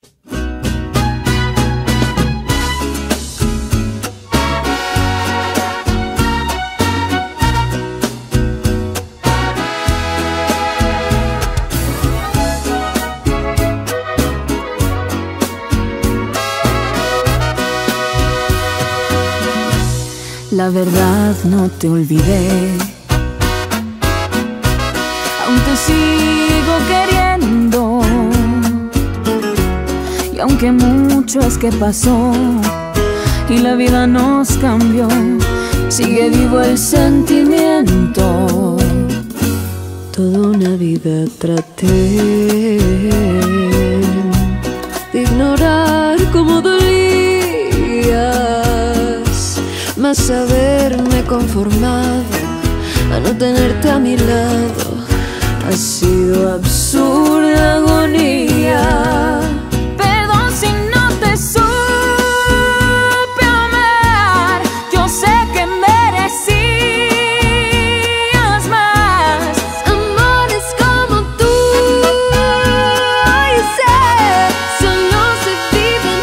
La verdad no te olvidé, aún te sigo queriendo, y aunque mucho es que pasó y la vida nos cambió, sigue vivo el sentimiento. Toda una vida traté de ignorar cómo dolías, mas haberme conformado a no tenerte a mi lado ha sido absurda agonía. Perdón si no te supe amar, yo sé que merecías más Amores como tú, y sé, solo se viven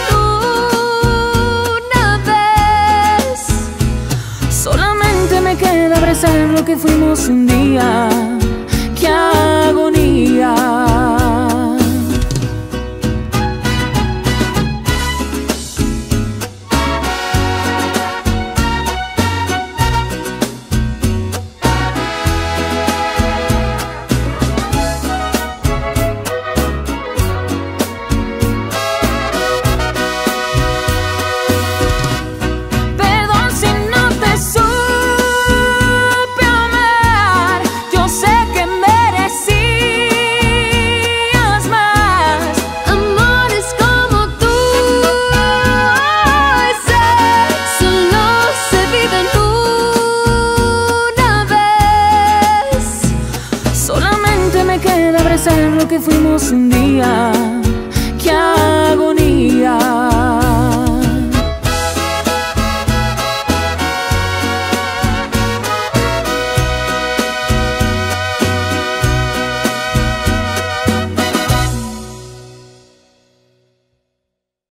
una vez. Solamente me queda abrazar lo que fuimos un día. ¡Qué agonía! Lo que fuimos un día.